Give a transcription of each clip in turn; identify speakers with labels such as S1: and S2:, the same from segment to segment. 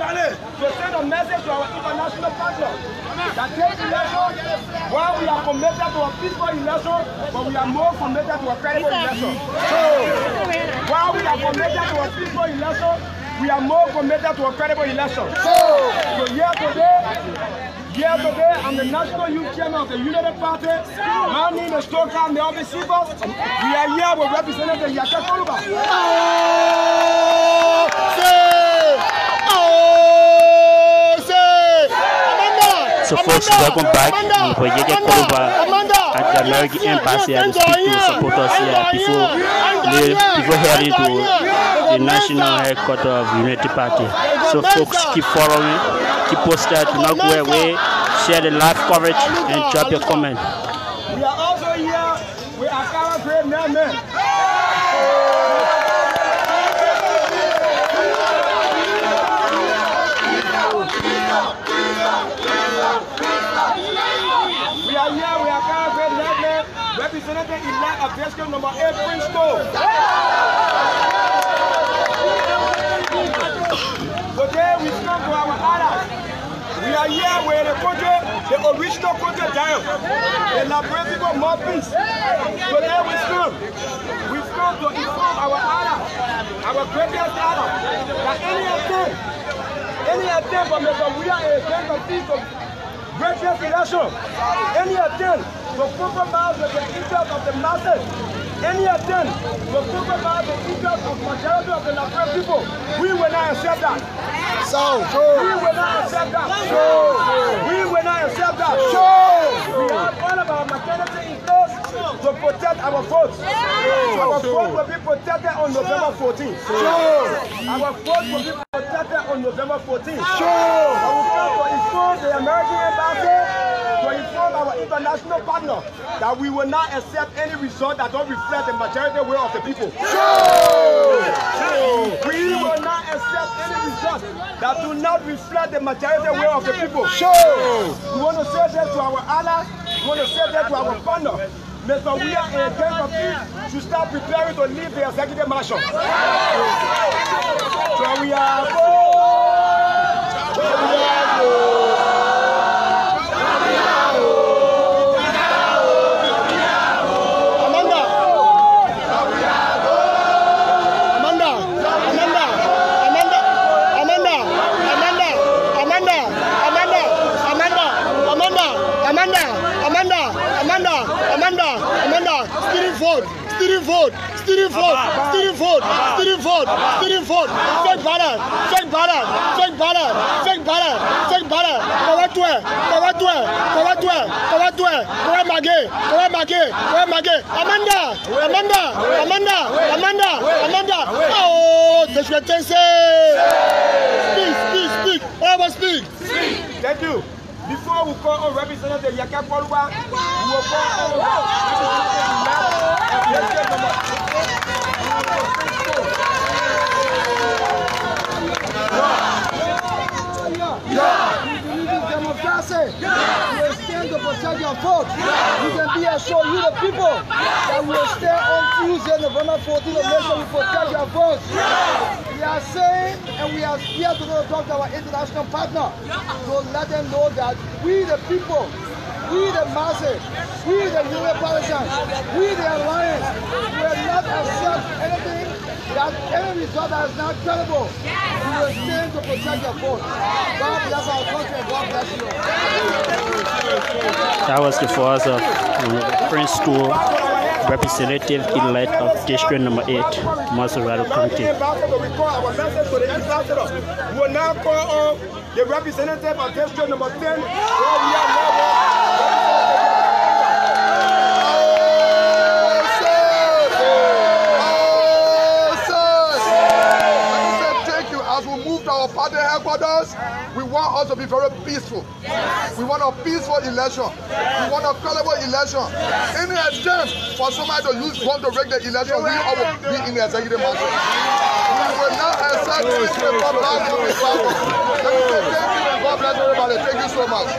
S1: to send a message to our international partners that this election, while we are committed to a peaceful election, but we are more committed to a credible election. So, while we are committed to a peaceful election, we are more committed to a credible election. So here today, I'm the National Youth Chairman of the United Party. My name is Toka Melvin Sivas. We are here with Representative Yekeh Kolubah.
S2: So folks, welcome back for Yekeh Kolubah at the American Embassy to speak to supporters here before heading to the national headquarters of the Unity Party. So folks, keep following, keep posted, do not go away, share the live coverage and drop your comment.
S1: We are also here with our great men. We are here with our great men, representing elect of district number 8, Princeton. Today we come to our allies. We are here with the country, the original country down. The Liberian people more peace. Today we come to inform our allies, our greatest allies, that any attempt from the Liberia against the peace of greatest election, any attempt to compromise with the interest of the masses, any attempt to compromise the interest of the majority of the Liberian people, we will not accept that. We will not accept that. We will not accept that. We have all of our mechanisms in place to protect our votes. Our vote will be protected on November 14th. Our vote will be protected on November 14th. I will come to inform the American Embassy, to inform our international partner that we will not accept any result that don't reflect the majority will of the people. We will not accept any result that do not reflect the majority will of the people. We want to say that to our allies, we want to say that to our partner. Mr. We are in game of peace to start preparing to leave the executive mansion. So we are Speak. Thank you. Before we call on Representative Yekeh Kolubah, we will call democracy. We stand to protect your vote. You can be assured, you the people, that we will stand on Tuesday, November 14th, to make sure we protect your vote. We are saying, and we are here to talk to our international partner to let them know that we the people, we the masses, we the United Partisans, we the alliance, will not accept anything that any result that is not credible. We will stand to protect your vote. God bless our country and God bless you.
S2: That was the voice of Prince Stool, representative elect of District Number 8, Monrovia County.
S1: We will now call on the representative of District Number 10,
S3: our party headquarters, we want us to be very peaceful. We want a peaceful election. We want a credible election. Any attempt for somebody to use gun to break the election, we all will be in the executive mansion. We will not accept this paper bag to be followed. Let me say thank you and God bless everybody. Thank you so much.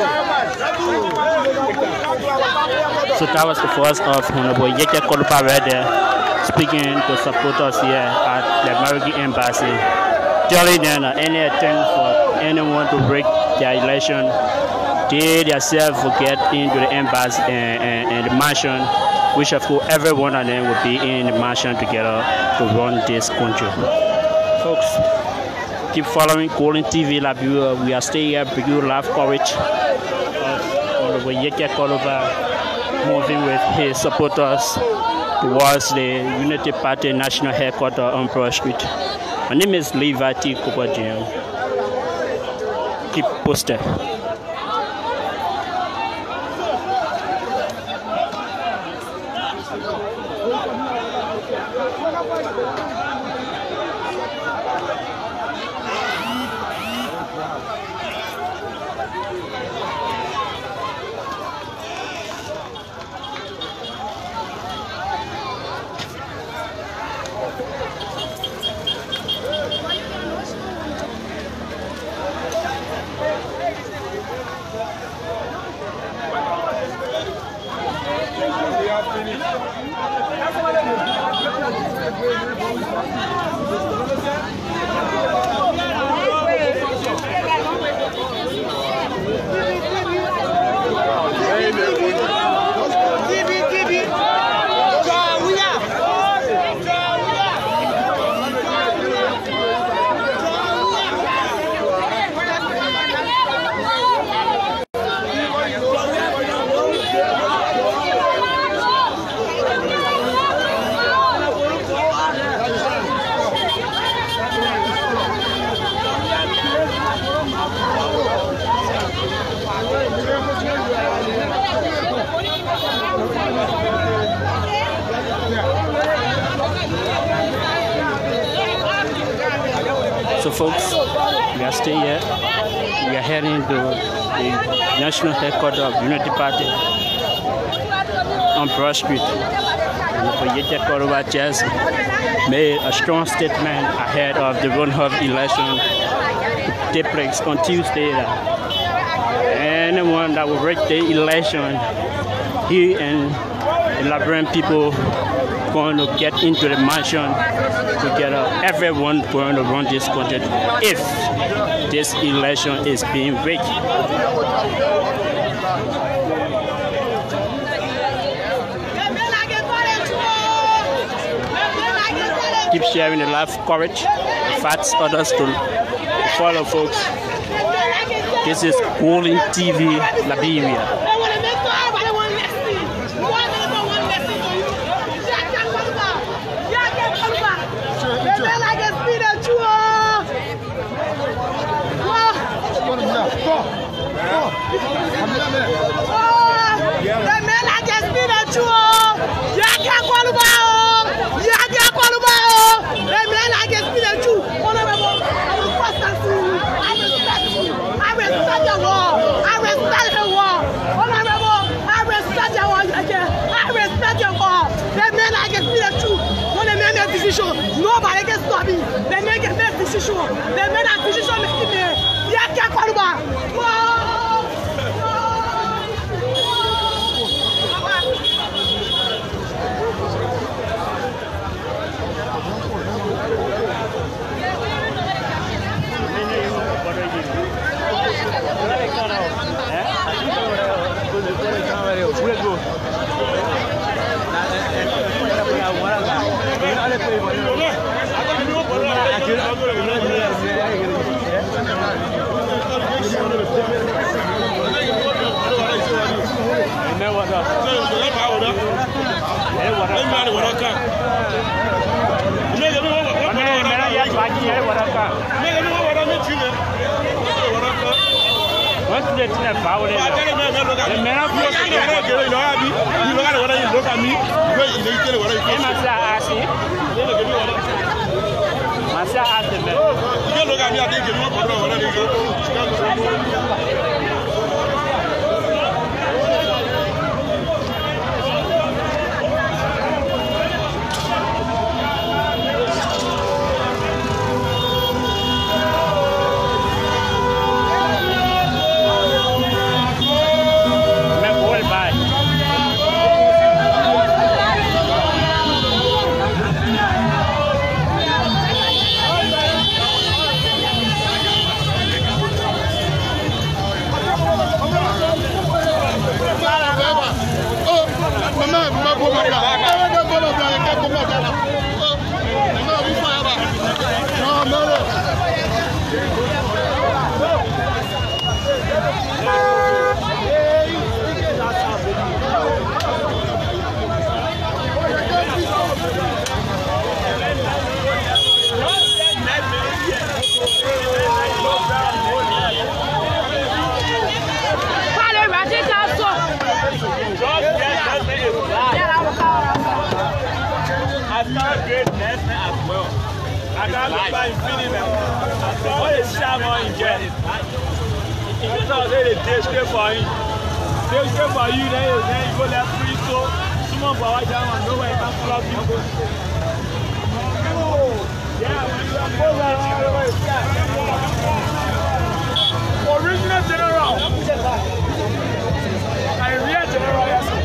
S2: So that was the voice of Honorable Yekeh Kolubah Rallies speaking to supporters here at the American Embassy. telling them that any attempt for anyone to break their election, they themselves will get into the embassy and the mansion, which of course every one of them will be in the mansion together to run this country. Folks, keep following Golden TV Liberia. We are staying here bringing you live coverage of Yekeh Kolubah moving with his supporters towards the Unity Party National Headquarters on Broad Street. My name is Yekeh Kolubah. Keep posted. So folks, we are staying here. We are heading to the national headquarters of Unity Party on Broad Street. Yekeh Kolubah just made a strong statement ahead of the runoff election to take place on Tuesday. Anyone that will break the election, he and the Liberian people going to get into the mansion together. Everyone going to run this country if this election is being rigged. Keep sharing the live coverage. Facts others to follow, folks. This is Golden TV Liberia.
S4: Nobody can stop me. They make a best decision. They made a decision making me. Yekeh Kolubah.
S1: All the sham on you get. If you don't say the day straight for you, then you go left free so someone for white down and nowhere can flop you. Original general. I real general.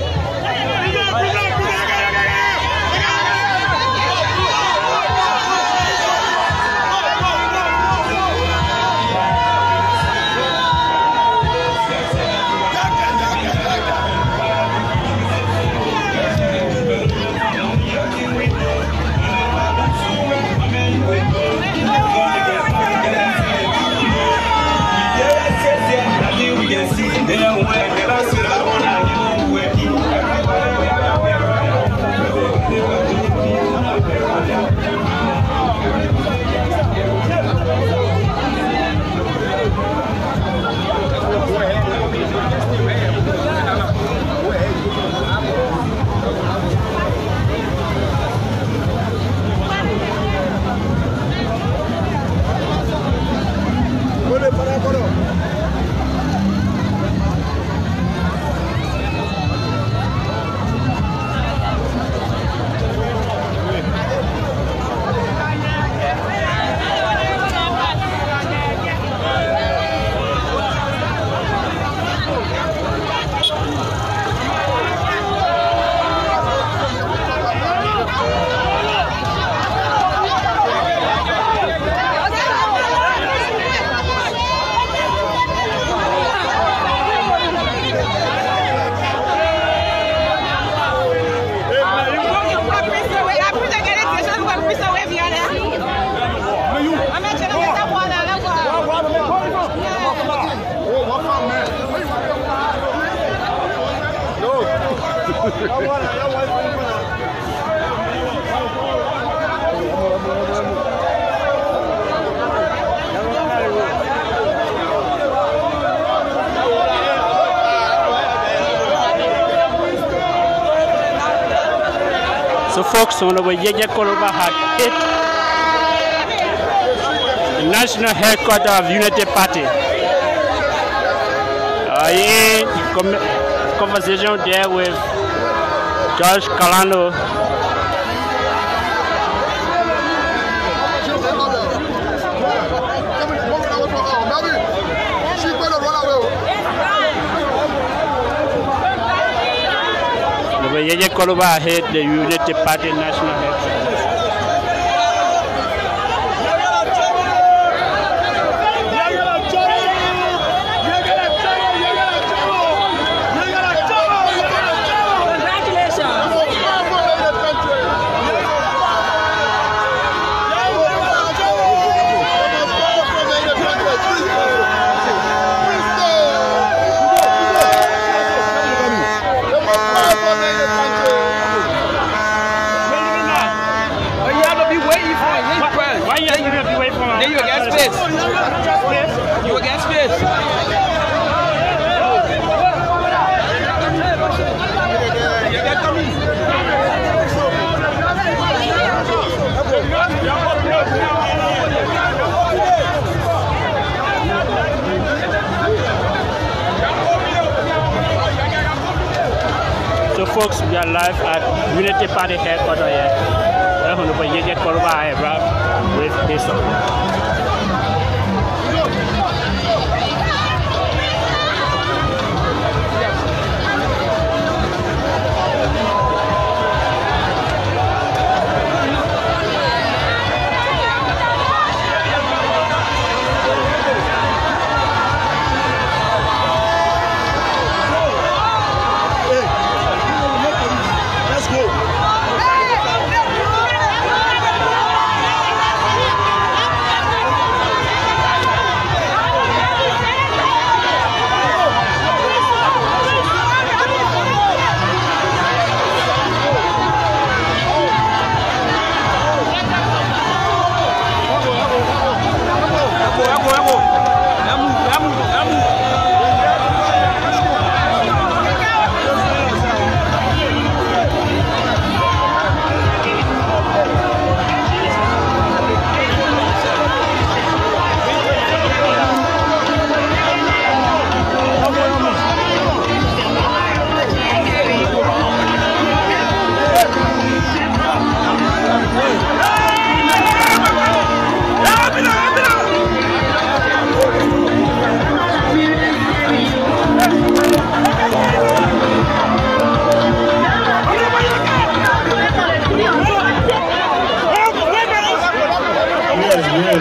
S2: So folks, Honorable Yekeh Kolubah had hit the national headquarters of Unity Party. In conversation there with George Kalano. Yekeh Kolubah hit the Unity Party national headquarters. So folks, we are live at Unity Party headquarters here. Where Honorable Yekeh Kolubah with his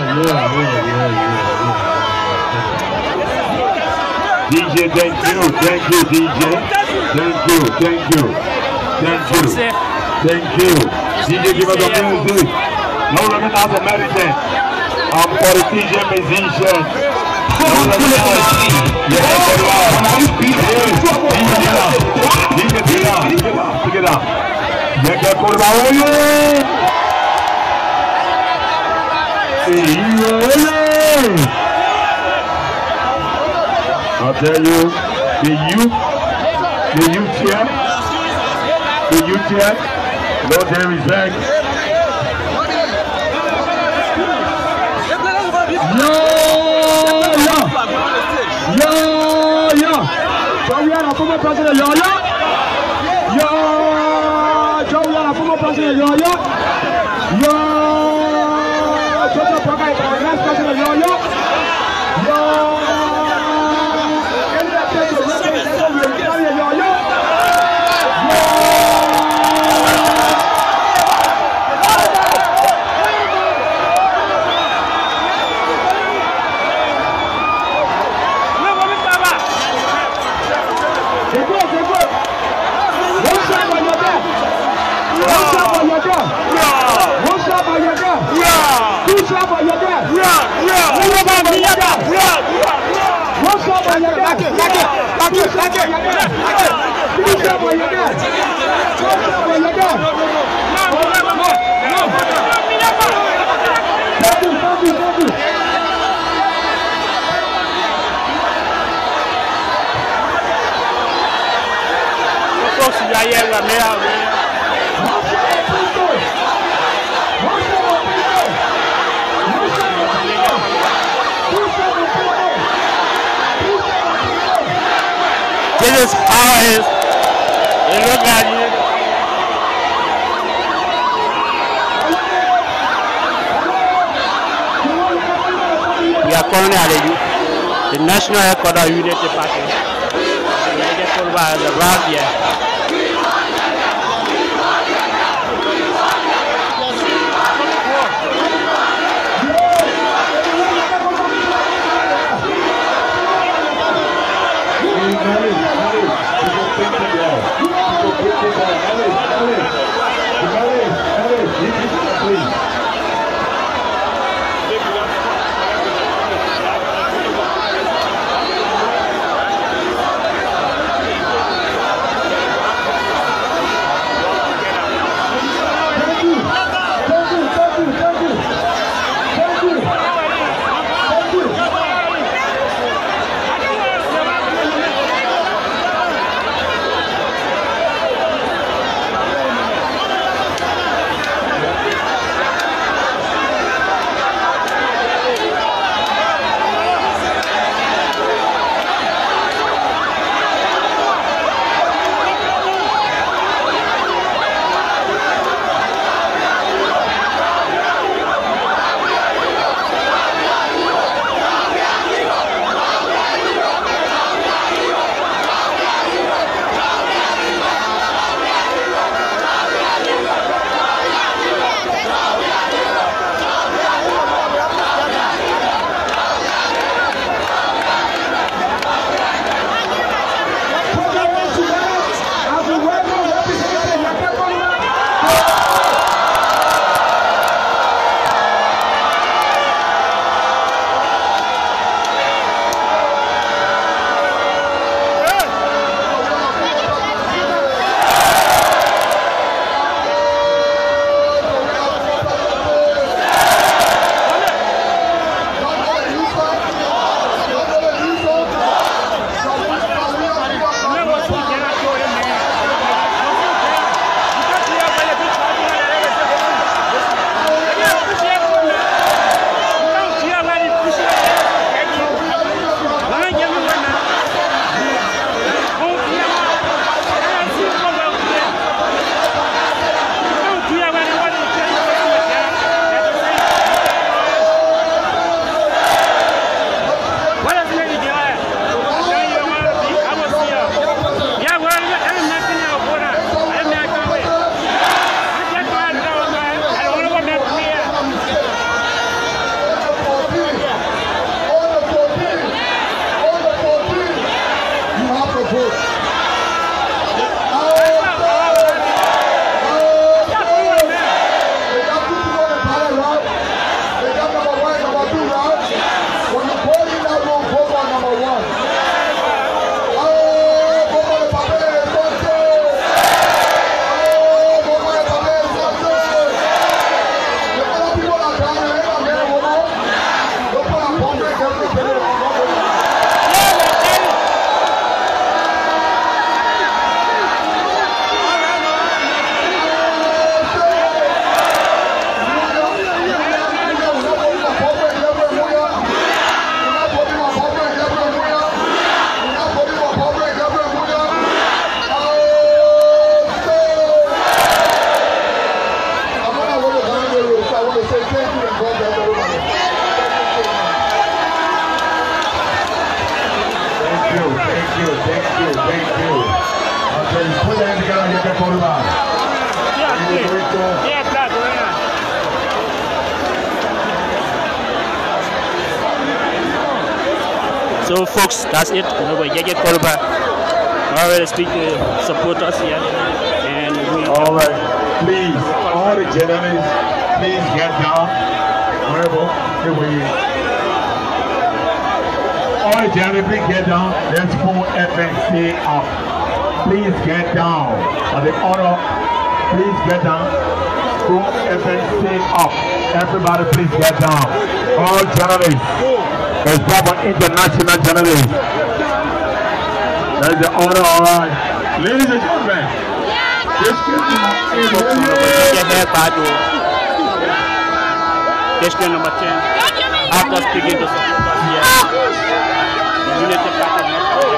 S5: DJ, thank you, DJ. Thank you. DJ, give us the music. No limit as a medicine. For the DJ musician. No limit as Pick it up. Yekeh Kolubah Rallies. I'll tell you, the youth here, no there is back. Yo. So we are a former president, yo. So we are a former president, yo.
S2: This is how it is. Look at you. We are currently at the National Headquarters Unity Party. Yekeh Kolubah is around here.
S5: Kolubah.
S2: So folks, that's it. Yekeh Kolubah. Already speak to supporters here. And we
S5: Alright, please, all the journalists, please get down. Wherever the way. All the journalists, please get down. Let's pull FNC up. Please get down. On the order, please get down. Pull FNC up. Everybody, please get down. All journalists. There's proper international journalists. That's the order, alright. Ladies and gentlemen, this
S2: question number 10. After speaking to supporters here, the United Party.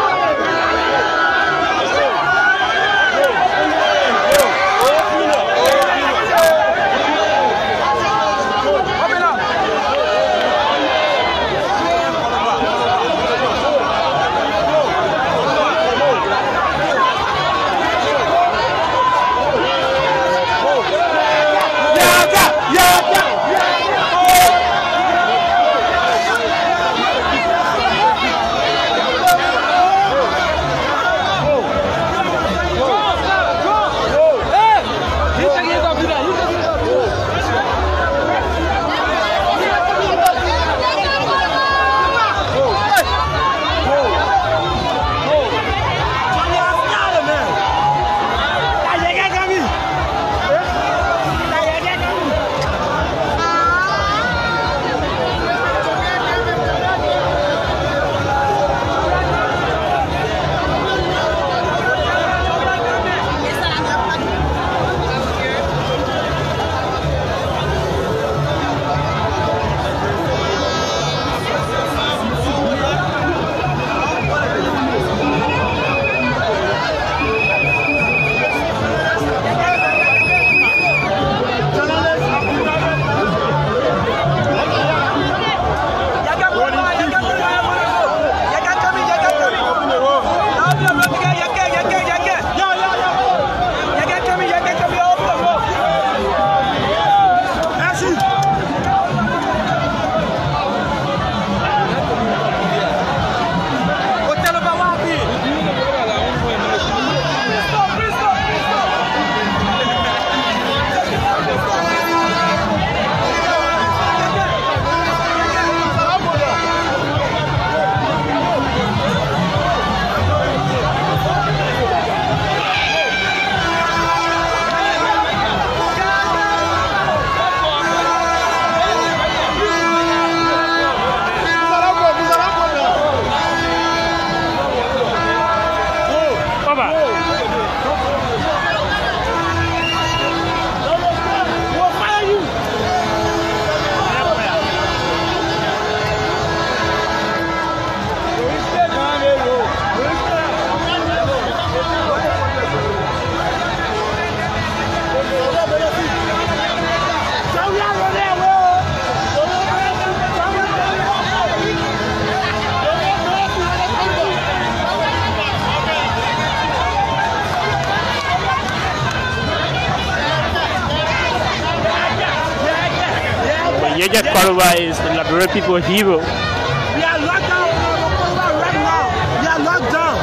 S2: Yekeh Kolubah is the Liberia people hero.
S1: We are locked down right now. We are locked down.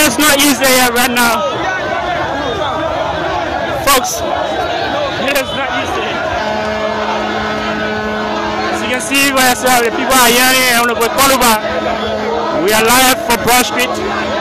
S2: It's not easy here right now. Folks, it is not easy. As you can see by yourself, the people are yelling on the Kolubah. We are live from Broad Street.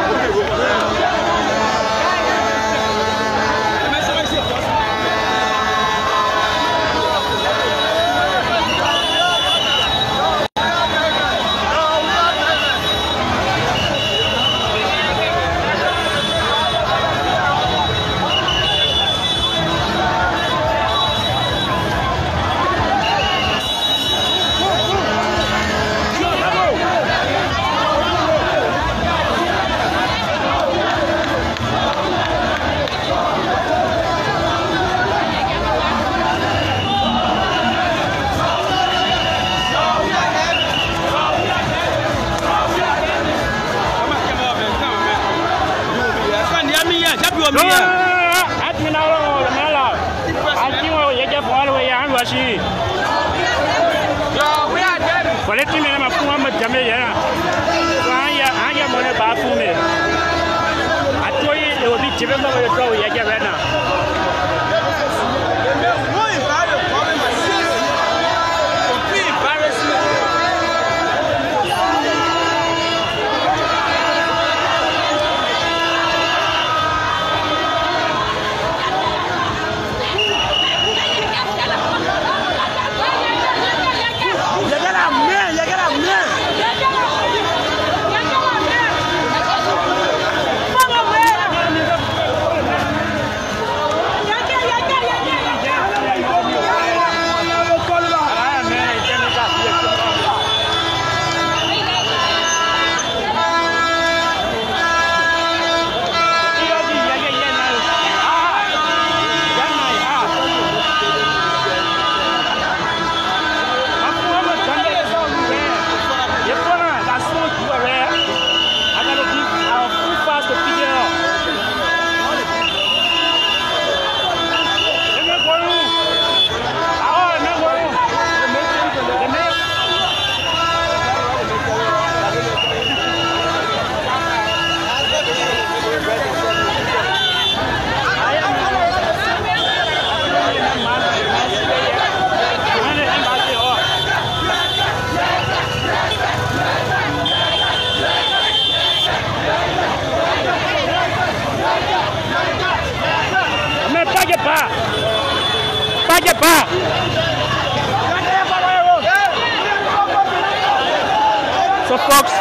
S2: So folks,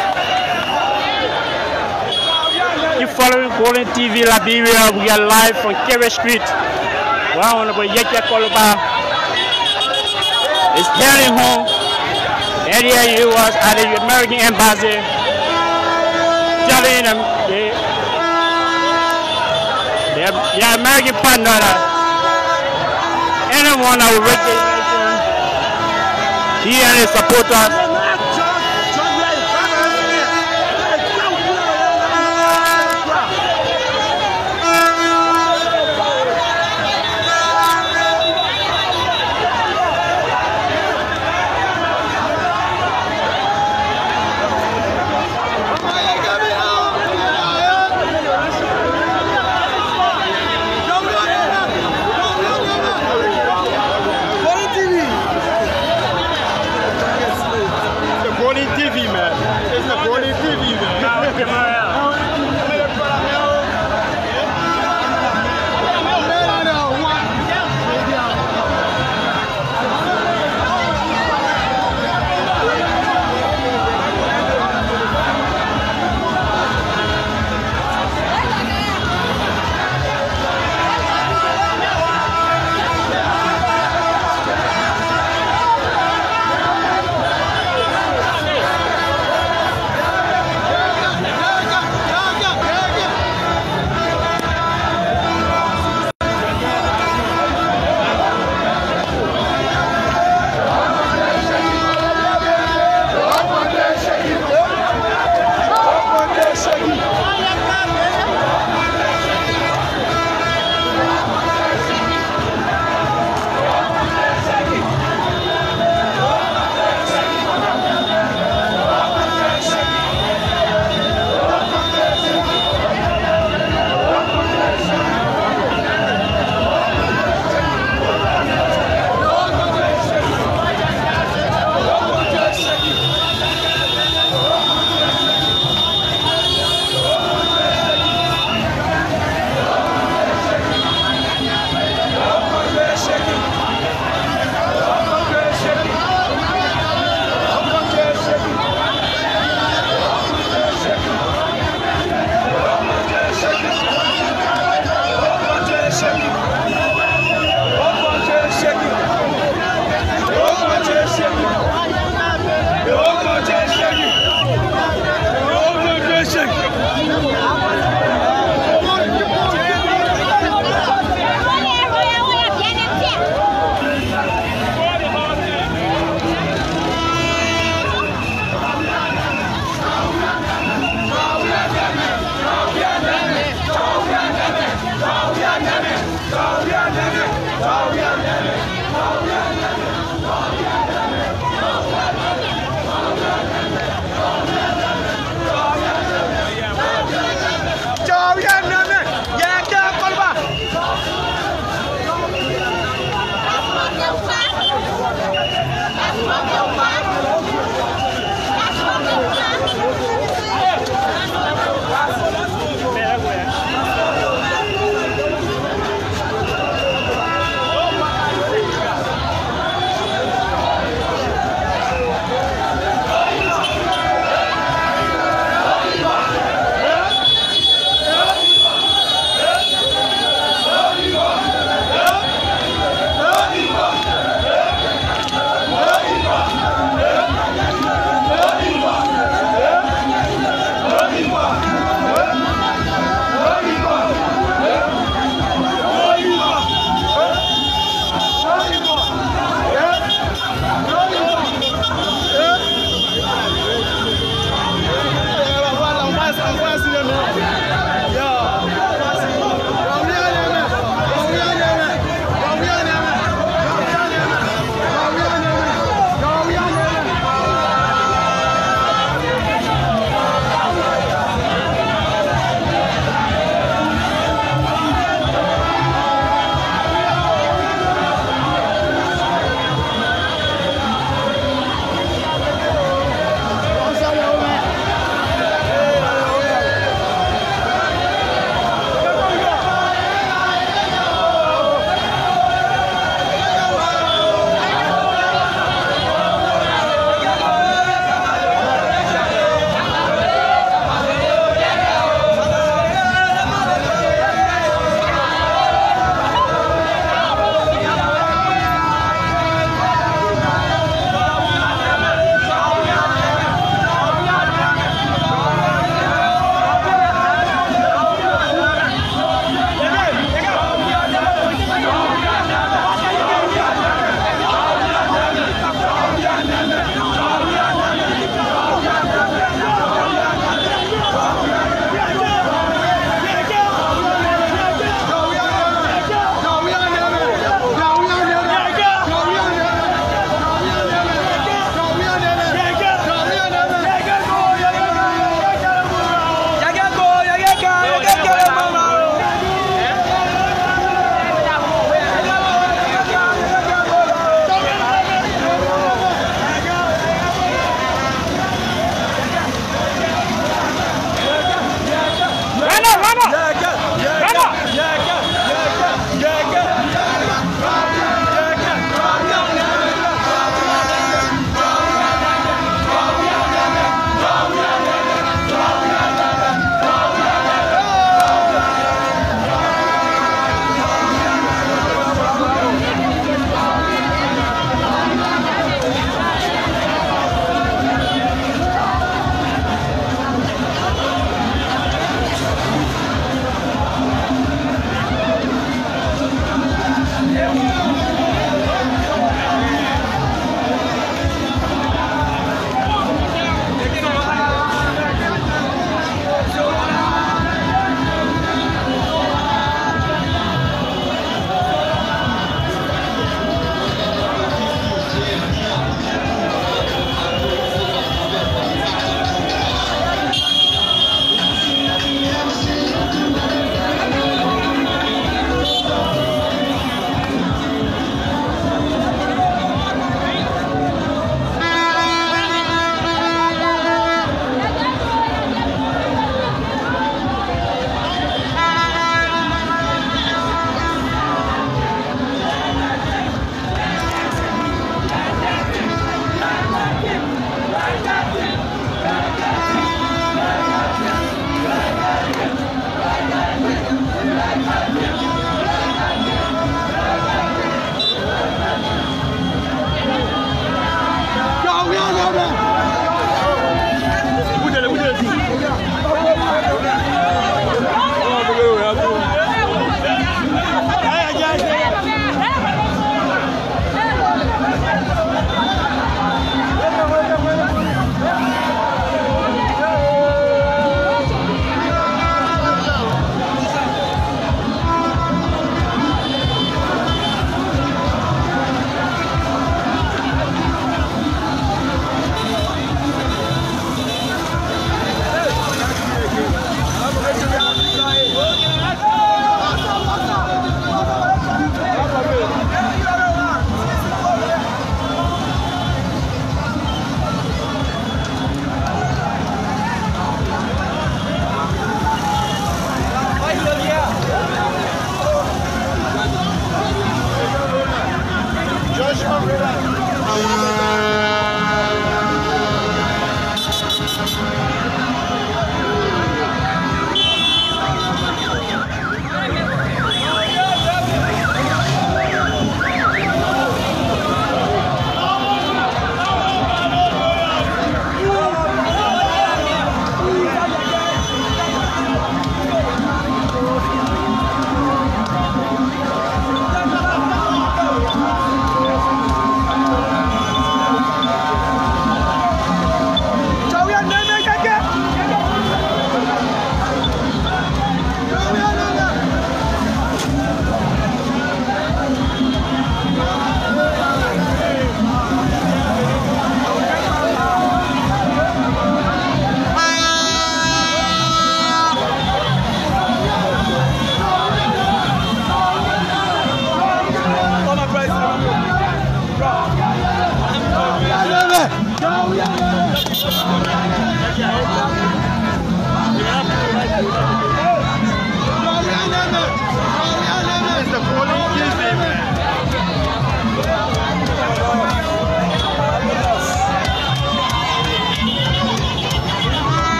S2: you're following Golden TV Liberia. We are live from Yekeh Street. Well, Honorable Yekeh Kolubah is heading home. Earlier he was at the American Embassy telling them their American partner that anyone that will break the nation, he and his supporters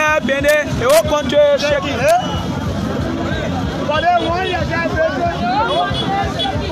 S1: Yekeh Bende, the whole country shaking.